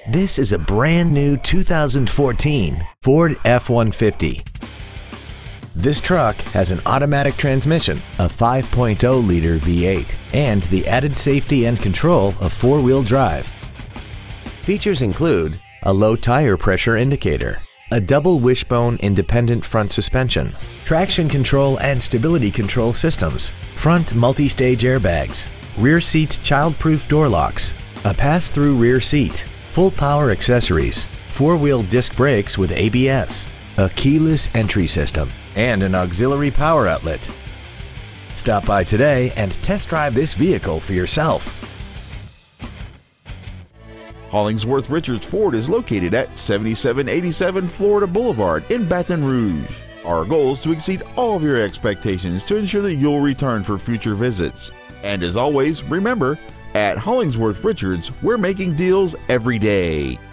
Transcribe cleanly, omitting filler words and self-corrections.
This is a brand new 2014 Ford F-150. This truck has an automatic transmission, a 5.0-liter V8, and the added safety and control of four-wheel drive. Features include a low tire pressure indicator, a double wishbone independent front suspension, traction control and stability control systems, front multi-stage airbags, rear seat child-proof door locks, a pass-through rear seat, full power accessories, four-wheel disc brakes with ABS, a keyless entry system, and an auxiliary power outlet. Stop by today and test drive this vehicle for yourself. Hollingsworth Richards Ford is located at 7787 Florida Boulevard in Baton Rouge. Our goal is to exceed all of your expectations to ensure that you'll return for future visits. And as always, remember, at Hollingsworth Richards, we're making deals every day.